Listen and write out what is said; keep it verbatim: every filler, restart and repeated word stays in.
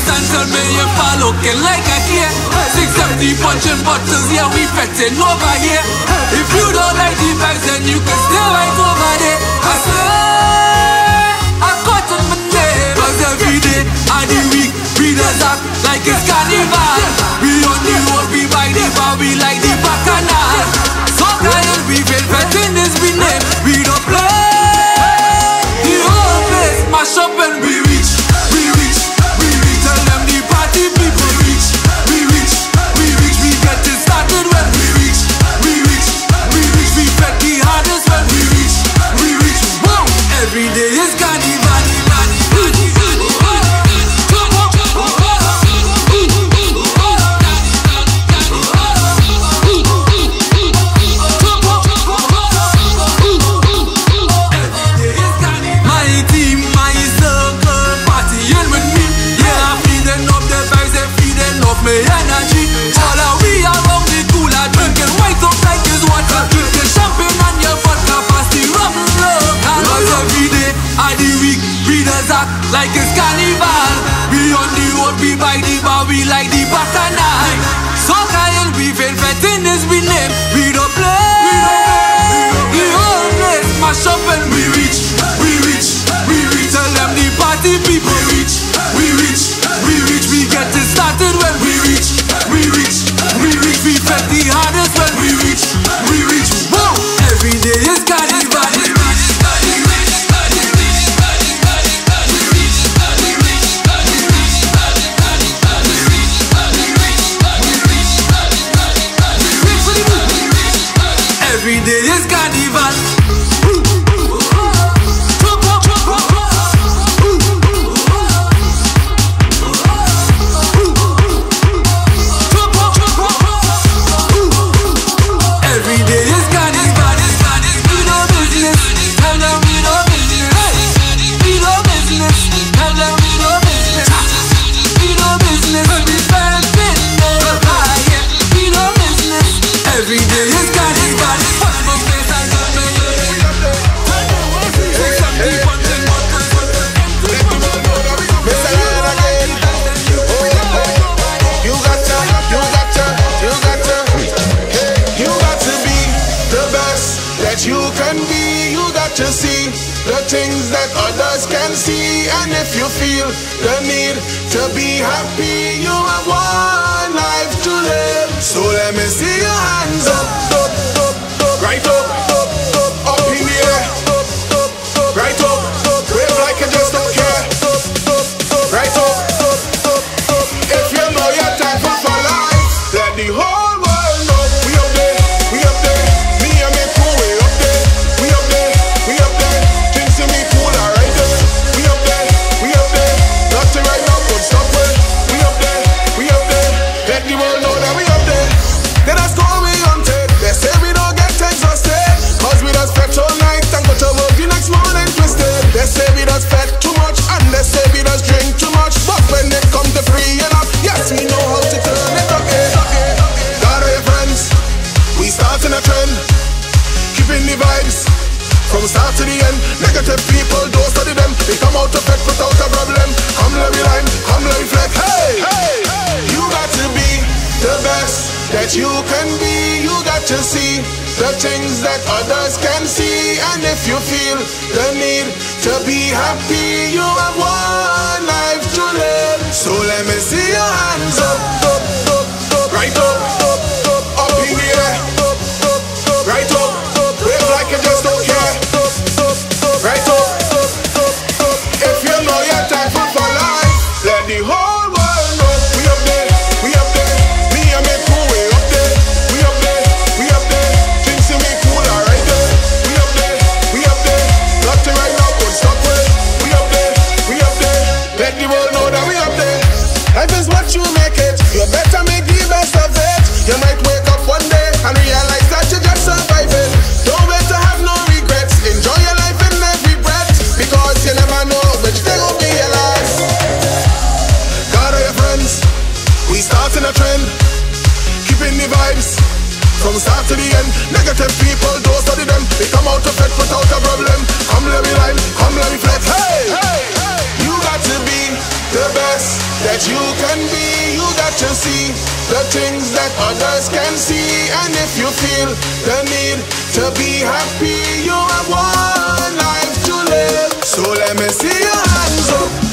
and tell me you fall looking like a kid. six seventy punching bottles, yeah, we fetting over here. If you don't like the vibes, then you can stay right over there. I swear, I caught on my name. Cause every day of the week, we does act like it's carnival. We on the road, we buy the bar, we like the bacchanal. So kind we feel fetting this we name. We don't play. The whole place mash up and we reach. We reach, we reach. Tell them the party people reach. We reach, we reach. We get it started when we reach. We reach, we reach. We bet the hardest when we reach. We reach, whoa. Every day is carnival. Me energy, all of we around the cooler drinking white up like it's water. Drinking champagne and your vodka past the rum and local. Cause every day of the week we does act like it's carnival. We on the road, we buy the bar, we like the bacchanal. So kind we feel fetting this we name. We don't play. The whole place mash up and we reach. We reach, we reach. Tell them the party people reach. We reach, we reach. We get it started when we reach. We reach, we reach. We bet the hardest when we reach. We reach, whoa. Every day is carnival. Every day is carnival. To see the things that others can see, and if you feel the need to be happy, you have one life to live. So let me see your hands up, up, up, up, right up, up, up, up in the air, up, up, up, right up, up, wave like you just don't care, up, up, up, right up, up, up, up. If you know your time for life, let the whole world know we up there, we up there. Me and me crew way up there, we up there. We up there, things to me cooler right there. We up there, we up there. Nothing right now could stop it. We up there, we up there. Let the world know that we up there. Then I score we hunted. They say we don't get exhausted, cause we just fed all night and go to work the next morning twisted. They say we just fed too much and they say we just drink too much. But when it come to free enough, yes we know how to turn it up. Gather your friends, we starting a trend, keeping the vibes from start to the end. Negative people, don't study them. They come out of bed without a problem. Come let me line, come let me flex. Hey, hey, hey. You got to be the best that you can be. You got to see the things that others can see. And if you feel the need to be happy, you have one life to live. So let me see your hands up, up, up, up, right up, up, up, up in the air, up, up, up, right up, up, wave like you just don't care. Right up, up, up, up. If you know your time for life, let the whole world know. We up there, we up there. Me and me crew way up there. We up there, we up there. Things to me cooler right there. We up there, we up there. Nothing right now could stop it. We up there, we up there. Let the world know that we up there. Life is what you make it. You better make the best of it. You might wake up one day and realize that you just survive it. Don't wait to have no regrets. Enjoy your life in every breath, because you never know which day will be your last. Gather your friends, we starting a trend, keeping the vibes from start to the end. Negative people, don't study them. They come out of bed without a problem. Come let me line, come let me flex. Hey, hey, hey. You got to be the best that that you can be, you got to see the things that others can see. And if you feel the need to be happy, you have one life to live. So let me see your hands up.